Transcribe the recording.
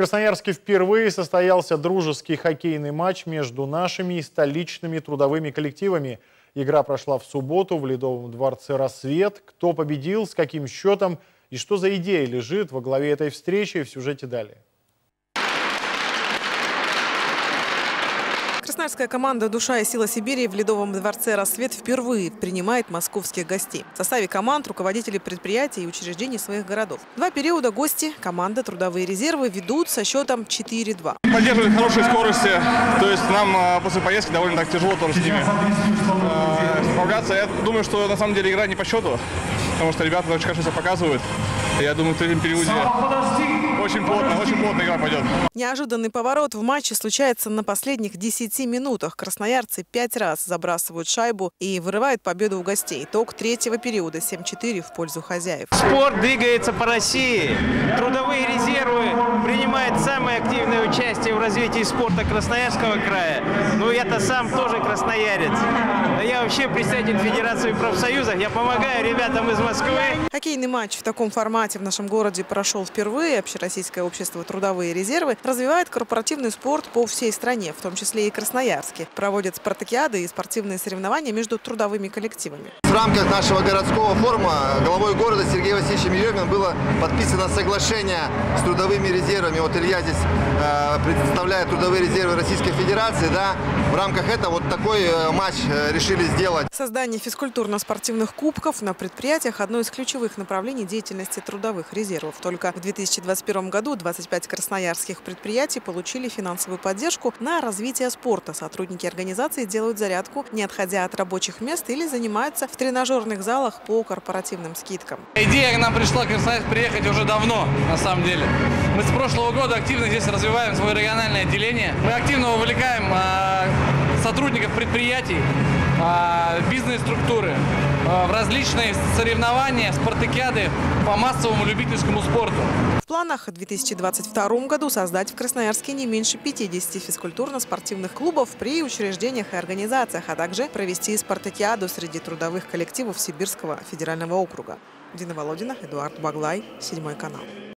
Красноярске впервые состоялся дружеский хоккейный матч между нашими и столичными трудовыми коллективами. Игра прошла в субботу в Ледовом дворце «Рассвет». Кто победил, с каким счетом и что за идея лежит во главе этой встречи, в сюжете далее. Красноярская команда «Душа и сила Сибири» в Ледовом дворце «Рассвет» впервые принимает московских гостей. В составе команд руководители предприятий и учреждений своих городов. Два периода гости, команда «Трудовые резервы» ведут со счетом 4-2. Поддерживают хорошие скорости, то есть нам после поездки довольно так тяжело тоже с ними справляться. Я думаю, что на самом деле игра не по счету, потому что ребята очень хорошо себя показывают. Я думаю, в третьем периоде очень плотно игра пойдет. Неожиданный поворот в матче случается на последних 10 минутах. Красноярцы 5 раз забрасывают шайбу и вырывают победу у гостей. Итог третьего периода 7-4 в пользу хозяев. Спорт двигается по России. Трудовые резервы принимают самое активное участие в развитии спорта Красноярского края. Ну, я-то сам тоже красноярец. А я вообще представитель Федерации профсоюзов. Я помогаю ребятам из Москвы. Хоккейный матч в таком формате в нашем городе прошел впервые. Общероссийское общество «Трудовые резервы» развивает корпоративный спорт по всей стране, в том числе и Красноярске. Проводят спартакиады и спортивные соревнования между трудовыми коллективами. В рамках нашего городского форума главой города Сергеем Васильевичем Ерёминым было подписано соглашение с трудовыми резервами. Вот Илья здесь представляет трудовые резервы Российской Федерации. Да? В рамках этого вот такой матч решили сделать. Создание физкультурно-спортивных кубков на предприятиях – одно из ключевых направлений деятельности трудовых резервов. Только в 2021 году 25 красноярских предприятий получили финансовую поддержку на развитие спорта. Сотрудники организации делают зарядку, не отходя от рабочих мест, или занимаются в тренажерных залах по корпоративным скидкам. Идея к нам пришла в Красноярск приехать уже давно, на самом деле. Мы с прошлого года активно здесь развиваем свое региональное отделение. Мы активно вовлекаем сотрудников предприятий, бизнес-структуры в различные соревнования, спартакиады по массовому любительскому спорту. В планах в 2022 году создать в Красноярске не меньше 50 физкультурно-спортивных клубов при учреждениях и организациях, а также провести спартакиаду среди трудовых коллективов Сибирского федерального округа. Дина Володина, Эдуард Баглай, 7 канал.